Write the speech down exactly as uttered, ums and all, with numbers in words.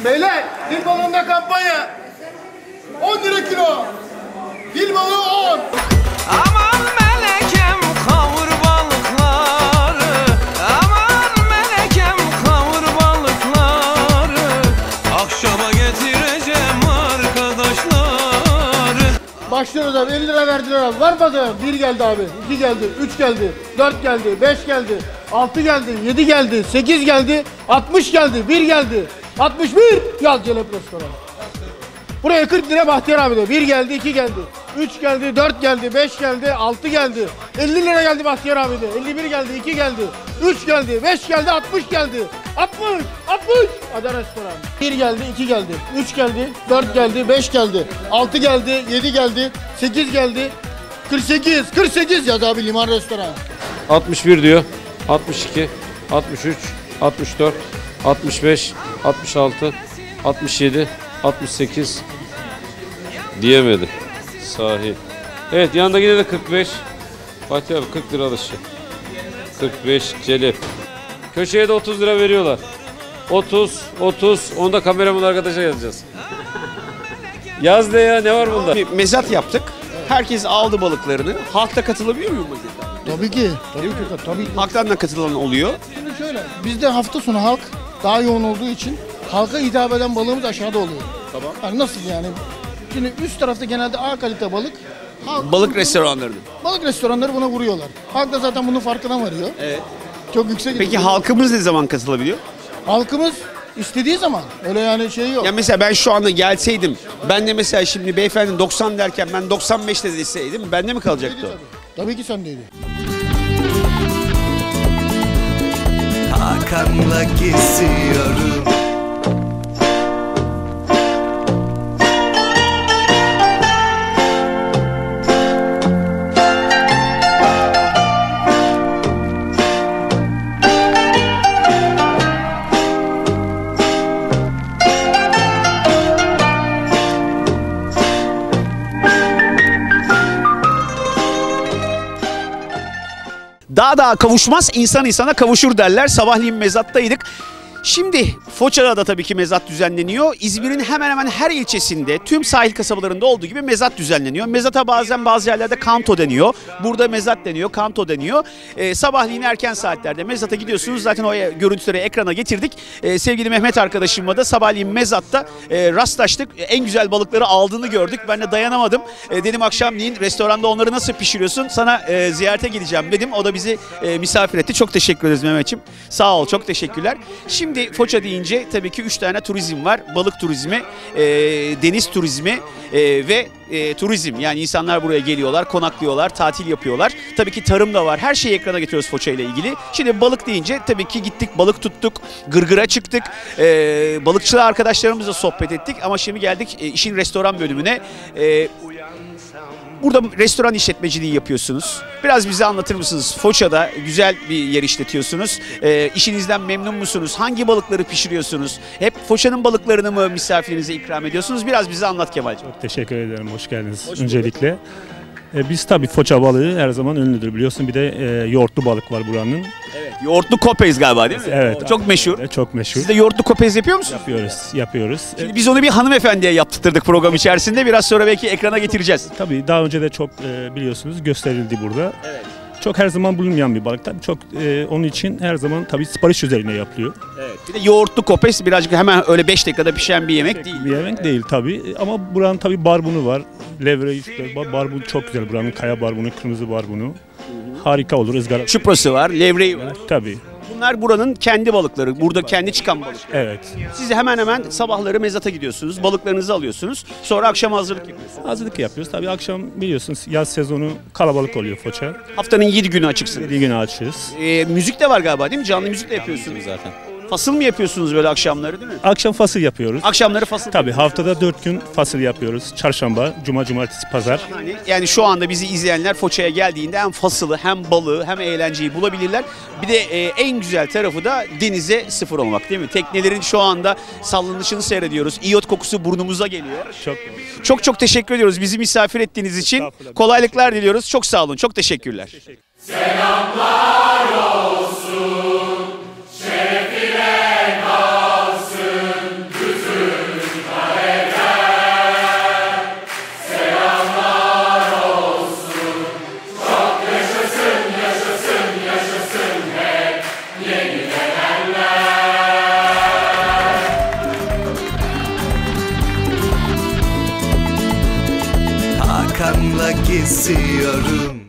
Beyler, dil balığında kampanya. on lira kilo. Dil balığı on. Aman melekem kavur balıkları. Aman melekem kavur balıkları. Akşama getireceğim arkadaşlar. Başlıyoruz abi, elli lira verdiler abi. Var mı adam? bir geldi abi, iki geldi, üç geldi, dört geldi, beş geldi, altı geldi, yedi geldi, sekiz geldi, altmış geldi, bir geldi. altmış bir Yal Celep Restoranı. Buraya kırk lira Bahtiyar abi de. bir geldi, iki geldi, üç geldi, dört geldi, beş geldi, altı geldi. elli lira geldi Bahtiyar abi de. elli bir geldi, iki geldi, üç geldi, beş geldi, altmış geldi. altmış, altmış Ada Restoran. bir geldi, iki geldi, üç geldi, dört geldi, beş geldi, altı geldi, yedi geldi, sekiz geldi. kırk sekiz, kırk sekiz yaz abi Liman Restoran. altmış bir diyor. altmış iki, altmış üç, altmış dört, altmış beş, altmış altı, altmış yedi, altmış sekiz diyemedi. Sahi. Evet, yanında yine de kırk beş. Fatih abi kırk lira alışı. kırk beş celep. Köşeye de otuz lira veriyorlar. otuz, otuz. Onu da kameraman arkadaşa yazacağız. Yaz de ya, ne var bunda? Bir mezat yaptık. Herkes aldı balıklarını. Halk da katılabiliyor mu bu mezata? Tabii ki. Tabii ki. Tabii ki. Halktan da katılan oluyor. Şimdi şöyle, bizde hafta sonu halk daha yoğun olduğu için halka hitap eden balığımız aşağıda oluyor. Tamam. Yani nasıl yani? Şimdi üst tarafta genelde A kalite balık. Halk, Balık restoranlarını. Balık restoranları buna vuruyorlar. Halk da zaten bunun farkına varıyor. Evet. Çok yüksek. Peki halkımız ne zaman katılabiliyor? Halkımız istediği zaman. Öyle yani şey yok. Ya mesela ben şu anda gelseydim, ben de mesela şimdi beyefendi doksan derken ben doksan beşte deseydim, bende mi kalacaktı o? Tabii. Tabii ki sendeydi. Hakan'la geziyorum. Dağ dağa kavuşmaz, insan insana kavuşur derler. Sabahleyin mezattaydık. Şimdi Foça'da da tabii ki mezat düzenleniyor. İzmir'in hemen hemen her ilçesinde, tüm sahil kasabalarında olduğu gibi mezat düzenleniyor. Mezata bazen bazı yerlerde kanto deniyor. Burada mezat deniyor, kanto deniyor. Ee, sabahleyin erken saatlerde mezata gidiyorsunuz. Zaten o görüntüleri ekrana getirdik. Ee, sevgili Mehmet arkadaşımla da sabahleyin mezatta e, rastlaştık. En güzel balıkları aldığını gördük. Ben de dayanamadım. E, dedim akşamleyin restoranda onları nasıl pişiriyorsun? Sana e, ziyarete geleceğim dedim. O da bizi e, misafir etti. Çok teşekkür ederiz Mehmetciğim. Sağ ol, çok teşekkürler. Şimdi Foça deyince tabii ki üç tane turizm var. Balık turizmi, e, deniz turizmi e, ve e, turizm. Yani insanlar buraya geliyorlar, konaklıyorlar, tatil yapıyorlar. Tabii ki tarım da var. Her şeyi ekrana getiriyoruz Foça ile ilgili. Şimdi balık deyince tabii ki gittik, balık tuttuk, gırgıra çıktık. E, balıkçılar arkadaşlarımızla sohbet ettik. Ama şimdi geldik e, işin restoran bölümüne. E, Burada restoran işletmeciliği yapıyorsunuz. Biraz bize anlatır mısınız? Foça'da güzel bir yer işletiyorsunuz. E, işinizden memnun musunuz? Hangi balıkları pişiriyorsunuz? Hep Foça'nın balıklarını mı misafirinize ikram ediyorsunuz? Biraz bize anlat Kemal'ciğim. Çok teşekkür ederim. Hoş geldiniz Hoş öncelikle. E, biz tabii Foça balığı her zaman ünlüdür biliyorsun. Bir de e, yoğurtlu balık var buranın. Evet. Yoğurtlu kopez galiba değil mi? Evet. Çok meşhur. Evet, çok meşhur. Siz de yoğurtlu kopez yapıyor musunuz? Yapıyoruz, yapıyoruz. Şimdi biz onu bir hanımefendiye yaptırdık program içerisinde. Biraz sonra belki ekrana getireceğiz. Tabii daha önce de çok e, biliyorsunuz gösterildi burada. Evet. Çok her zaman bulunmayan bir balık. Tabii çok e, onun için her zaman tabii sipariş üzerine yapılıyor. Evet. Bir de yoğurtlu kopez birazcık hemen öyle beş dakikada pişen bir yemek değil. Bir yemek değil tabii. Ama buranın tabii barbunu var. Levre, barbun çok güzel buranın. Kaya barbunu, kırmızı barbunu. Harika olur ızgara. Çuprası var, levreği var. Tabii. Bunlar buranın kendi balıkları. Burada kendi çıkan balıklar. Evet. Siz hemen hemen sabahları mezata gidiyorsunuz. Balıklarınızı alıyorsunuz. Sonra akşam hazırlık yapıyorsunuz. Hazırlık yapıyoruz. Tabii akşam biliyorsunuz yaz sezonu kalabalık oluyor Foça. Haftanın yedi günü açıksınız. Bir günü açığız. Ee, müzik de var galiba değil mi? Canlı müzik de yapıyorsunuz zaten. Fasıl mı yapıyorsunuz böyle akşamları değil mi? Akşam fasıl yapıyoruz. Akşamları fasıl. Tabii haftada dört gün fasıl yapıyoruz. Çarşamba, cuma, cumartesi, pazar. Yani, yani şu anda bizi izleyenler Foça'ya geldiğinde hem fasılı hem balığı hem eğlenceyi bulabilirler. Bir de e, en güzel tarafı da denize sıfır olmak değil mi? Teknelerin şu anda sallanışını seyrediyoruz. İyot kokusu burnumuza geliyor. Çok çok çok teşekkür ediyoruz bizi misafir ettiğiniz için. Kolaylıklar diliyoruz. Çok sağ olun. Çok teşekkürler. Teşekkür. Selamlar olsun. Şerefine kalsın. Güzür arkanla geziyorum.